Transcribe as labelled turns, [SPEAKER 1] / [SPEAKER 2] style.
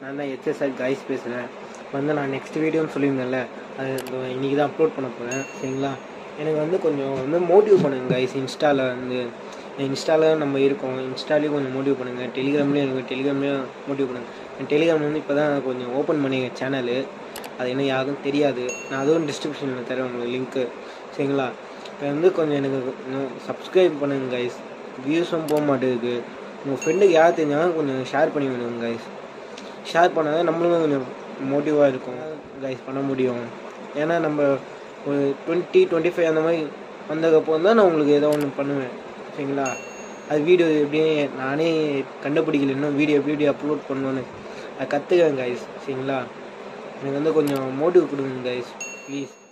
[SPEAKER 1] நான் தான் HSR guys பேசுகிறேன். வந்து நான் நெக்ஸ்ட் வீடியோன்னு சொல்லியிருந்தேன்ல, அது இன்றைக்கி தான் அப்லோட் பண்ண போகிறேன். சரிங்களா? எனக்கு வந்து கொஞ்சம் வந்து மோட்டிவ் பண்ணுங்க கைஸ். இன்ஸ்டாவில் நம்ம இருக்கோம். இன்ஸ்டாலேயும் கொஞ்சம் மோட்டிவ் பண்ணுங்கள். டெலிகிராம்லேயும் எனக்கு டெலிகிராம்லேயும் மோட்டிவ் பண்ணுங்கள். டெலிகிராம் வந்து இப்போ தான் கொஞ்சம் ஓப்பன் பண்ணி சேனலு. அது என்ன யாருக்கும் தெரியாது. நான் அதுவும் டிஸ்கிரிப்ஷனில் தரேன் உங்களுக்கு லிங்க்கு. சரிங்களா? இப்போ வந்து கொஞ்சம் எனக்கு சப்ஸ்கிரைப் பண்ணுங்க கைஸ். வியூஸும் போக மாட்டேங்குது. உங்கள் ஃப்ரெண்டுக்கு யார் தெரிஞ்சாலும் கொஞ்சம் ஷேர் பண்ணி விடுங்க கைஸ். ஷேர் பண்ணால் தான் நம்மளும் கொஞ்சம் மோட்டிவாக இருக்கும் கைஸ், பண்ண முடியும். ஏன்னா நம்ம ஒரு 20-25 அந்த மாதிரி வந்ததுக்கப்புறம் தான் நான் உங்களுக்கு ஏதோ ஒன்று பண்ணுவேன். சரிங்களா? அது வீடியோ எப்படியே நானே கண்டுபிடிக்கல, இன்னும் வீடியோ எப்படி அப்லோட் பண்ணணுன்னு அதை கற்றுக்கிறேன் கைஸ். சரிங்களா? எனக்கு வந்து கொஞ்சம் மோட்டிவ் கொடுங்க கைஸ் ப்ளீஸ்.